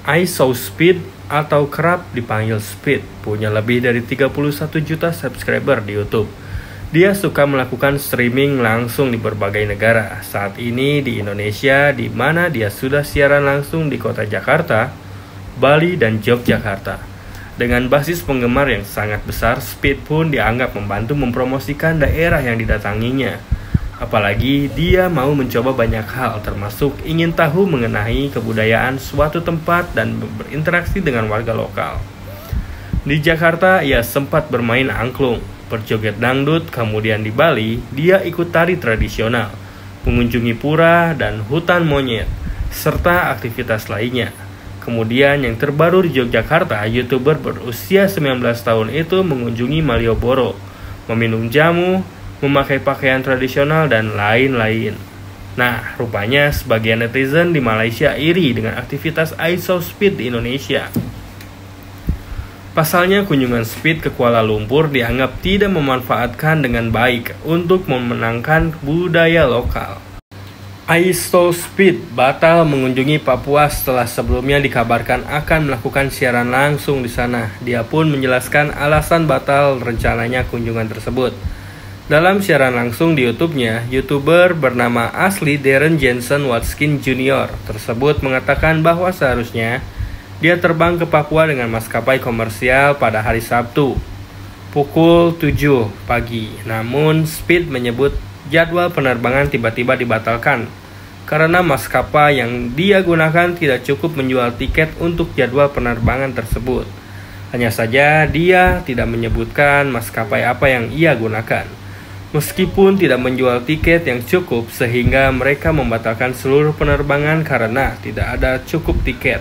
iShowSpeed atau kerap dipanggil Speed punya lebih dari 31 juta subscriber di YouTube. Dia suka melakukan streaming langsung di berbagai negara. Saat ini di Indonesia, di mana dia sudah siaran langsung di kota Jakarta, Bali, dan Yogyakarta. Dengan basis penggemar yang sangat besar, Speed pun dianggap membantu mempromosikan daerah yang didatanginya. Apalagi dia mau mencoba banyak hal, termasuk ingin tahu mengenai kebudayaan suatu tempat dan berinteraksi dengan warga lokal. Di Jakarta, ia sempat bermain angklung, berjoget dangdut, kemudian di Bali, dia ikut tari tradisional, mengunjungi pura dan hutan monyet, serta aktivitas lainnya. Kemudian yang terbaru di Yogyakarta, YouTuber berusia 19 tahun itu mengunjungi Malioboro, meminum jamu, memakai pakaian tradisional, dan lain-lain. Nah, rupanya sebagian netizen di Malaysia iri dengan aktivitas iShowSpeed di Indonesia. Pasalnya, kunjungan Speed ke Kuala Lumpur dianggap tidak memanfaatkan dengan baik untuk memenangkan budaya lokal. iShowSpeed batal mengunjungi Papua setelah sebelumnya dikabarkan akan melakukan siaran langsung di sana. Dia pun menjelaskan alasan batal rencananya kunjungan tersebut. Dalam siaran langsung di YouTube-nya, YouTuber bernama asli Darren Jensen Watkins Jr. tersebut mengatakan bahwa seharusnya dia terbang ke Papua dengan maskapai komersial pada hari Sabtu pukul 7 pagi. Namun, Speed menyebut jadwal penerbangan tiba-tiba dibatalkan karena maskapai yang dia gunakan tidak cukup menjual tiket untuk jadwal penerbangan tersebut. Hanya saja dia tidak menyebutkan maskapai apa yang ia gunakan. Meskipun tidak menjual tiket yang cukup sehingga mereka membatalkan seluruh penerbangan karena tidak ada cukup tiket.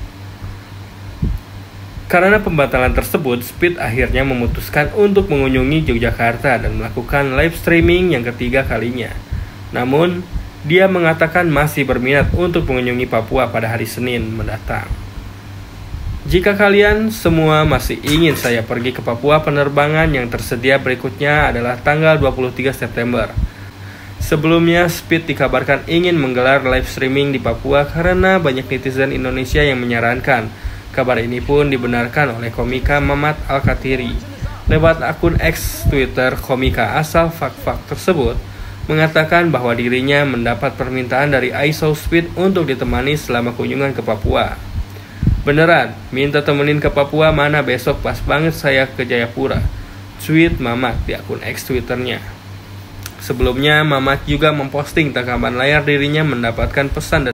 Karena pembatalan tersebut, Speed akhirnya memutuskan untuk mengunjungi Yogyakarta dan melakukan live streaming yang ketiga kalinya. Namun, dia mengatakan masih berminat untuk mengunjungi Papua pada hari Senin mendatang. Jika kalian semua masih ingin saya pergi ke Papua, penerbangan yang tersedia berikutnya adalah tanggal 23 September. Sebelumnya, Speed dikabarkan ingin menggelar live streaming di Papua karena banyak netizen Indonesia yang menyarankan. Kabar ini pun dibenarkan oleh komika Mamat Al-Katiri. Lewat akun X Twitter, komika asal Fak-Fak tersebut mengatakan bahwa dirinya mendapat permintaan dari iShowSpeed untuk ditemani selama kunjungan ke Papua. Beneran, minta temenin ke Papua mana besok, pas banget saya ke Jayapura, tweet Mamat di akun X Twitternya. Sebelumnya, Mamat juga memposting rekaman layar dirinya mendapatkan pesan dari